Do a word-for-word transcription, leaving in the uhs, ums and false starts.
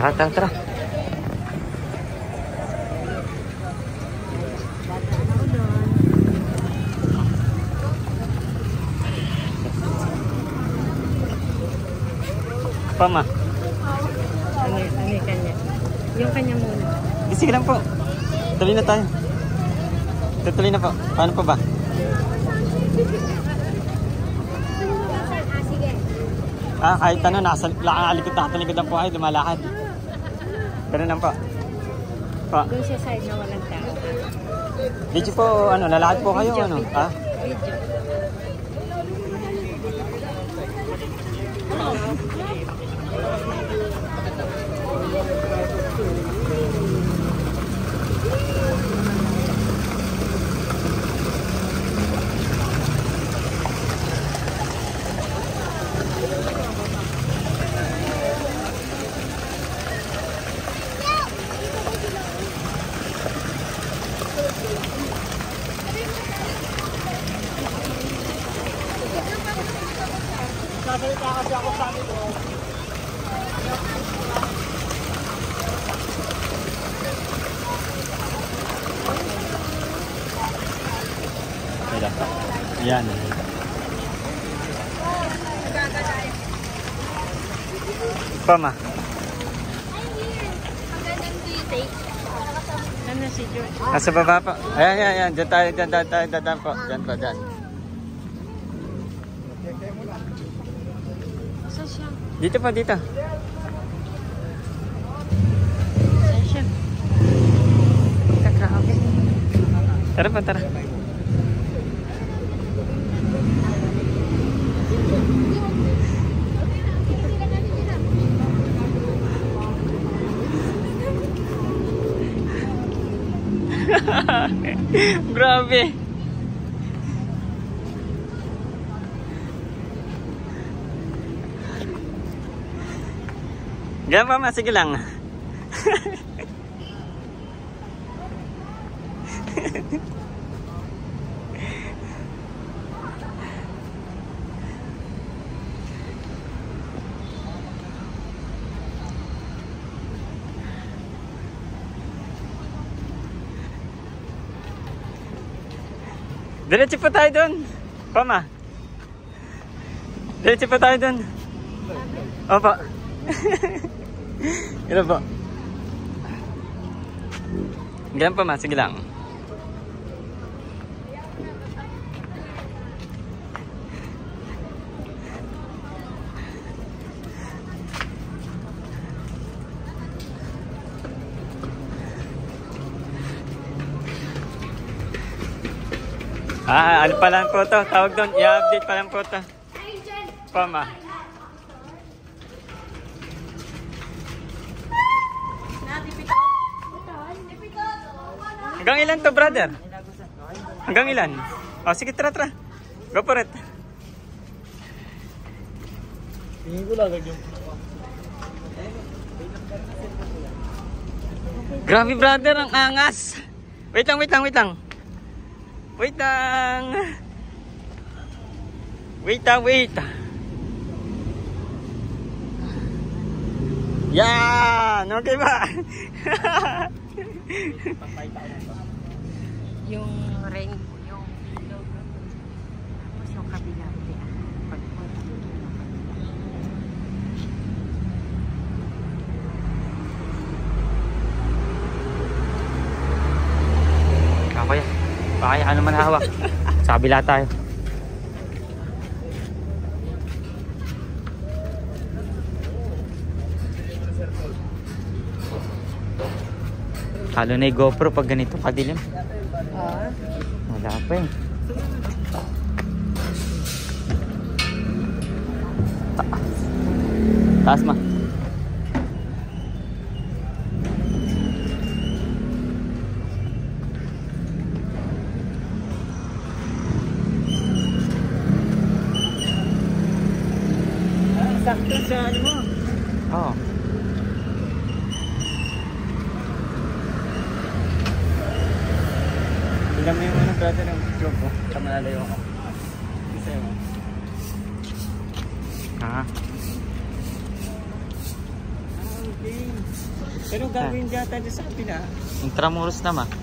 Tara, tara, tara. Pama. Ano, ano yung kanya? Yung kanya muna. Sige lang po. Tuloy na tayo. Tuloy na po. Paano pa ba? Ah, kahit ano, nasa alikot na talikod lang po ay lumalakad. Ganun lang po. Po. Doon sa side na walang tao. Dito po, ano, lalakad po kayo, Video, ano? video. Ah? Video. Nasalita kasi ako sa amin ko. Yan. Pama. Ano si George? Nasa baba po. Ayan, ayan, ayan. Diyan tayo, diyan tayo, tayo, diyan po. Diyan po, diyan. Saan siya? Dito po, dito. Saan siya? Kagrabe. Tara po, tara. Grabe. Ganyan pa, ma. Sige lang. Diretso po tayo doon. Pama. Diretso po tayo doon. Opo. Ito po. Ganyan pa, ma. Sige lang. Ah, ano pa lang po to? Tawag doon. I-update pa lang po to. Pama. Hanggang ilan to, brother? Hanggang ilan? Oh, sige, tara, tara. Go for it. Tingin ko lang yung... Grabe, brother, ang angas. Wait lang, wait lang, wait lang. Wait lang. Wait lang, wait. Yan! Okay ba? Yung rainbow, yung ilog. Tapos yung kabila. Pagpunta dito yung kabila. Okay. Kaya ano man hawak. Sa kabila tayo. Halo na yung GoPro pag ganito kadilim. Ah? Wala pa eh. Taas. Taas ma. Sakto sa ano mo. Oo. Oh. Tignan mo yung ano brother ng job ko. Sa malalayo ako. Isa yun. Ha? Ah, okay. Pero gagawin dyan tayo sa atin ah. Intramuros naman.